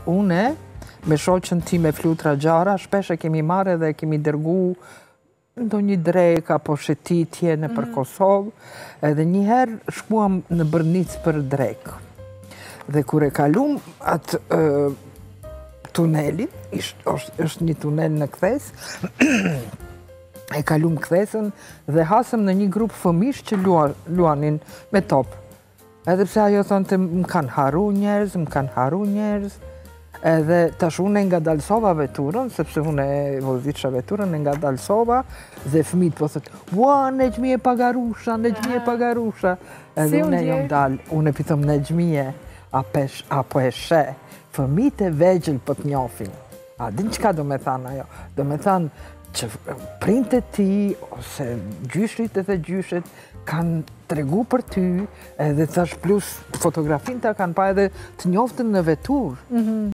une, me shoqën time Flutra Gjara, shpesh e kemi marrë dhe kemi dërgu ndonjë drek apo shëtitje në për Kosovë, edhe njëherë shkuam në Bërnic për drek. Dhe kur e kalum atë tunelin, është një tunel në kthes, e kalum kthesën dhe hasëm në një grup fëmish që luanin me top. Edhe pse ajo thonte më kanë haru njerëz, edhe tash unë nga dalsova veturën, sepse unë e vozitësha veturën, nga dalsova, dhe fëmijët po thëtë, ua, Nexhmije pagarusha. Edhe unë e jam dalë, unë e pitëm Nexhmije, apo e she, fëmijët e vegjël po të njofin. A din çka do me thanë ajo? Do me thanë që printe ti, ose gjyshrit edhe gjyshet, kanë tregu për ty, edhe thash plus fotografin të kanë pa edhe të njoftën në vetur.